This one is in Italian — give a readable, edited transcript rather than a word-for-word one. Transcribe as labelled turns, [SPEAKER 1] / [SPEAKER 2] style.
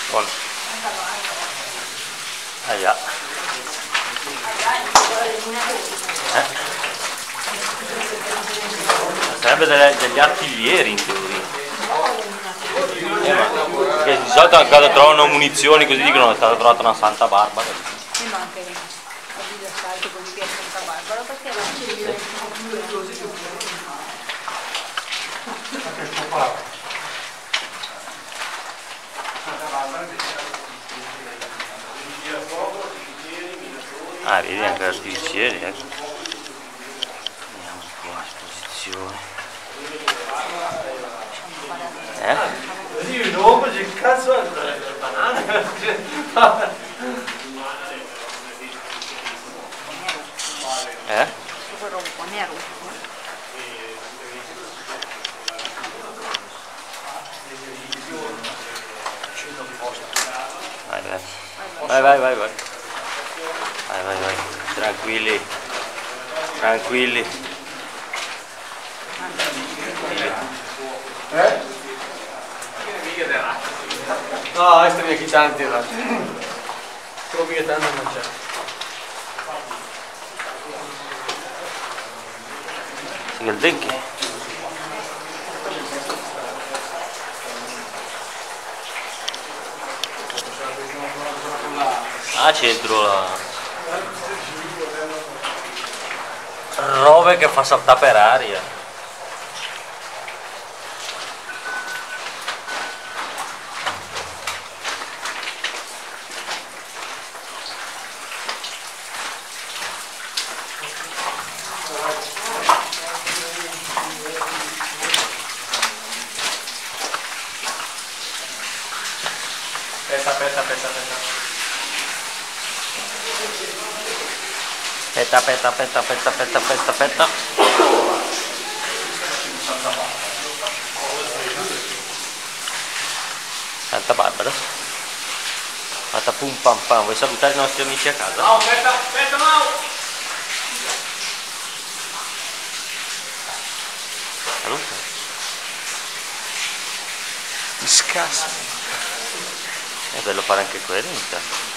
[SPEAKER 1] Con... Aia. Sarebbe degli artiglieri in teoria. Perché di solito quando trovano munizioni così dicono che è stata trovata una Santa Barbara.
[SPEAKER 2] Ma anche lì d'assalto quelli che è Santa Barbara perché
[SPEAKER 1] ah, vedi anche l'artificiere, ecco. Vediamo qui l'esposizione.
[SPEAKER 3] Così dopo c'è cazzo le banane.
[SPEAKER 2] quello un po' nero.
[SPEAKER 1] Vai, vai. Vai, vai, vai, vai. Vai, vai, vai. Tranquilli. Tranquilli.
[SPEAKER 3] No, questa mi è chitanti. Trovo che tanto non c'è.
[SPEAKER 1] Il dengue. Ah, centro la robe che fa saltare per aria.
[SPEAKER 3] Aspetta.
[SPEAKER 1] Aspetta. Santa Barbara. Fatta pum pam pam. Vuoi salutare i nostri amici a casa?
[SPEAKER 3] No, aspetta, Mau!
[SPEAKER 1] Saluta. Mi scassa. È bello fare anche quello intanto.